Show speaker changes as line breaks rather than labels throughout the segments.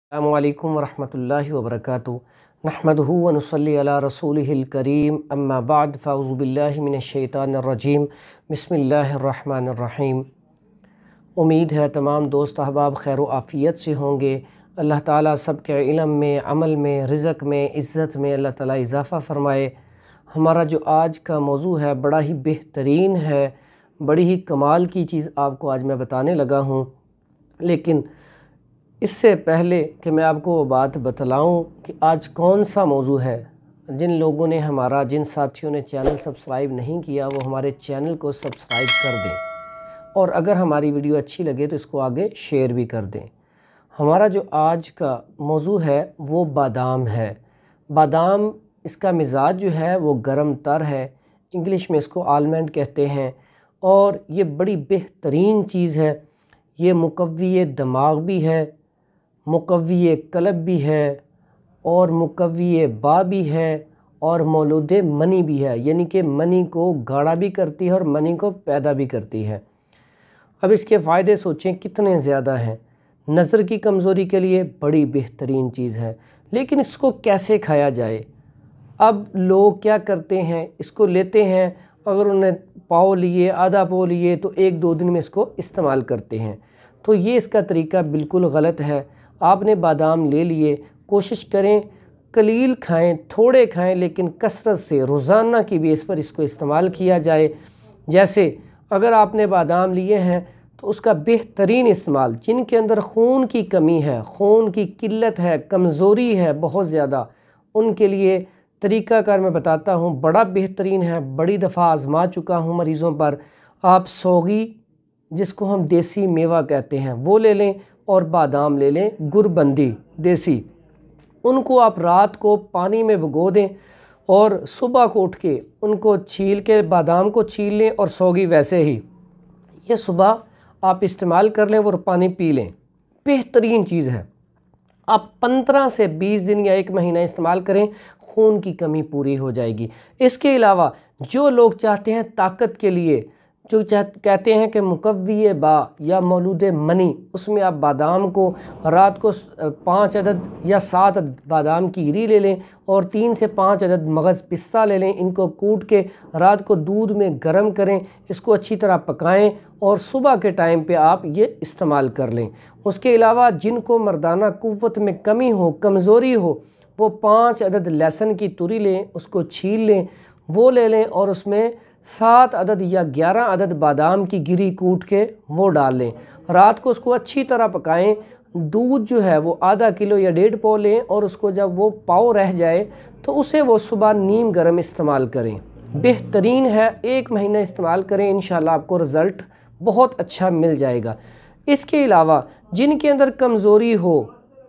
अस्सलामुअलैकुम वरहमतुल्लाहि वबरकातुहू नहमदुहु व नुसल्ली अला रसूलिहिल करीम अम्मा बाद फ़अऊज़ु बिल्लाहि मिनश्शैतानिर्रजीम बिस्मिल्लाहिर्रहमानिर्रहीम। उम्मीद है तमाम दोस्त अहबाब खैर व आफ़ियत से होंगे। अल्लाह ताला सबके इल्म में, अमल में, रिज़्क़ में, इज़्ज़त में अल्लाह ताला इज़ाफ़ा फ़रमाए। हमारा जो आज का मौज़ू है बड़ा ही बेहतरीन है, बड़ी ही कमाल की चीज़ आपको आज मैं बताने लगा हूँ। लेकिन इससे पहले कि मैं आपको वो बात बतलाऊं कि आज कौन सा मौज़ू है, जिन लोगों ने जिन साथियों ने चैनल सब्सक्राइब नहीं किया वो हमारे चैनल को सब्सक्राइब कर दें, और अगर हमारी वीडियो अच्छी लगे तो इसको आगे शेयर भी कर दें। हमारा जो आज का मौज़ू है वो बादाम है। बादाम, इसका मिज़ाज जो है वो गरम तर है, इंग्लिश में इसको आलमंड कहते हैं, और ये बड़ी बेहतरीन चीज़ है। ये मुक़व्वी दिमाग भी है, मुक़व्वी क़ल्ब भी है, और मुक़व्वी बा भी है, और मौलूद मनी भी है, यानी कि मनी को गाढ़ा भी करती है और मनी को पैदा भी करती है। अब इसके फ़ायदे सोचें कितने ज़्यादा हैं। नज़र की कमज़ोरी के लिए बड़ी बेहतरीन चीज़ है, लेकिन इसको कैसे खाया जाए? अब लोग क्या करते हैं, इसको लेते हैं, अगर उन्हें पाव लिए, आधा पाव लिए तो 1-2 दिन में इसको इस्तेमाल करते हैं। तो ये इसका तरीका बिल्कुल गलत है। आपने बादाम ले लिए, कोशिश करें कलील खाएं, थोड़े खाएं, लेकिन कसरत से रोज़ाना की बेस पर इसको इस्तेमाल किया जाए। जैसे अगर आपने बादाम लिए हैं तो उसका बेहतरीन इस्तेमाल, जिनके अंदर खून की कमी है, खून की किल्लत है, कमज़ोरी है बहुत ज़्यादा, उनके लिए तरीक़ाकार मैं बताता हूँ, बड़ा बेहतरीन है। बड़ी दफ़ा आज़मा चुका हूँ मरीज़ों पर। आप सौगी, जिसको हम देसी मेवा कहते हैं, वो ले लें, और बादाम ले लें गुरबंदी देसी, उनको आप रात को पानी में भिगो दें और सुबह को उठ के उनको छील के, बादाम को छील लें और सौगी वैसे ही, ये सुबह आप इस्तेमाल कर लें और पानी पी लें। बेहतरीन चीज़ है। आप 15 से 20 दिन या 1 महीना इस्तेमाल करें, खून की कमी पूरी हो जाएगी। इसके अलावा जो लोग चाहते हैं ताकत के लिए, जो कहते हैं कि मुक़व्वी बा या मौलूद मनी, उसमें आप बादाम को रात को 5 अदद या 7 अदद बादाम की गिरी ले लें और 3 से 5 अदद मगज़ पिस्ता ले लें। इनको कूट के रात को दूध में गर्म करें, इसको अच्छी तरह पकाएं और सुबह के टाइम पे आप ये इस्तेमाल कर लें। उसके अलावा जिनको मर्दाना क़ुव्वत में कमी हो, कमज़ोरी हो, वो 5 अदद लहसुन की तुरी लें, उसको छील लें, वो ले लें, और उसमें 7 अदद या 11 अदद बादाम की गिरी कूट के वो डाल लें। रात को उसको अच्छी तरह पकाएं। दूध जो है वो आधा किलो या 1.5 पाव लें, और उसको जब वो पाव रह जाए तो उसे वो सुबह नीम गर्म इस्तेमाल करें। बेहतरीन है, 1 महीना इस्तेमाल करें, इंशाल्लाह आपको रिज़ल्ट बहुत अच्छा मिल जाएगा। इसके अलावा जिनके अंदर कमज़ोरी हो,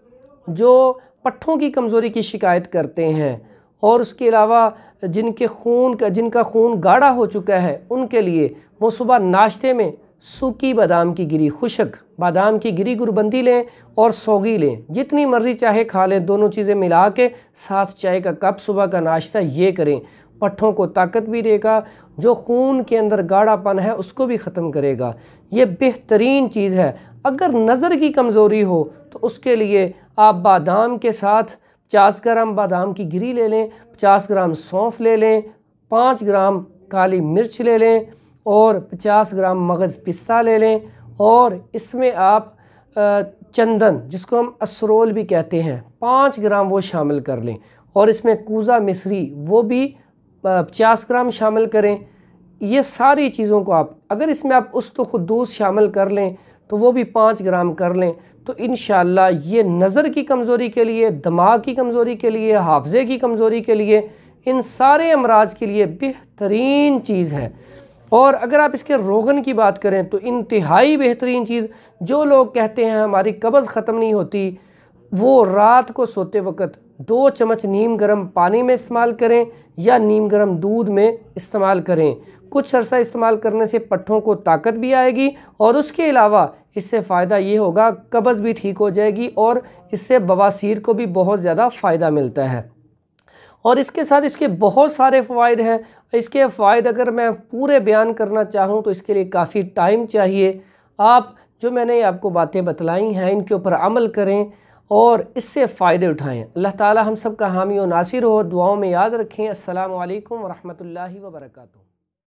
जो पट्ठों की कमज़ोरी की शिकायत करते हैं, और उसके अलावा जिनका खून गाढ़ा हो चुका है, उनके लिए वो सुबह नाश्ते में सूखी बादाम की गिरी, खुश्क बादाम की गिरी गुरबंदी लें और सौगी लें, जितनी मर्ज़ी चाहे खा लें, दोनों चीज़ें मिला के साथ चाय का कप सुबह का नाश्ता ये करें। पट्ठों को ताकत भी देगा, जो खून के अंदर गाढ़ापन है उसको भी ख़त्म करेगा। ये बेहतरीन चीज़ है। अगर नज़र की कमज़ोरी हो तो उसके लिए आप बादाम के साथ 50 ग्राम बादाम की गिरी ले लें, 50 ग्राम सौंफ ले लें, 5 ग्राम काली मिर्च ले लें, और 50 ग्राम मगज़ पिस्ता ले लें, और इसमें आप चंदन, जिसको हम असरोल भी कहते हैं, 5 ग्राम वो शामिल कर लें, और इसमें कूज़ा मिस्री वो भी 50 ग्राम शामिल करें। ये सारी चीज़ों को अगर इसमें आप उस्त खुद्दूस शामिल कर लें तो वो भी 5 ग्राम कर लें, तो इंशाअल्लाह ये नज़र की कमज़ोरी के लिए, दिमाग की कमज़ोरी के लिए, हाफ़ज़े की कमज़ोरी के लिए, इन सारे अमराज के लिए बेहतरीन चीज़ है। और अगर आप इसके रोगन की बात करें तो इंतहाई बेहतरीन चीज़। जो लोग कहते हैं हमारी कब्ज़ ख़त्म नहीं होती, वो रात को सोते वक्त 2 चम्मच नीम गर्म पानी में इस्तेमाल करें या नीम गर्म दूध में इस्तेमाल करें। कुछ अरसा इस्तेमाल करने से पट्ठों को ताकत भी आएगी, और उसके अलावा इससे फ़ायदा ये होगा, कब्ज़ भी ठीक हो जाएगी, और इससे बवासीर को भी बहुत ज़्यादा फ़ायदा मिलता है। और इसके साथ इसके बहुत सारे फ़वाइद हैं। इसके फ़ायदे अगर मैं पूरे बयान करना चाहूँ तो इसके लिए काफ़ी टाइम चाहिए। आप जो मैंने आपको बातें बतलाई हैं, इनके ऊपर अमल करें, اور اس سے فائدے اٹھائیں۔ اللہ تعالی ہم سب کا حامی و ناصر ہو، دعاؤں میں یاد رکھیں۔ السلام علیکم ورحمۃ اللہ وبرکاتہ۔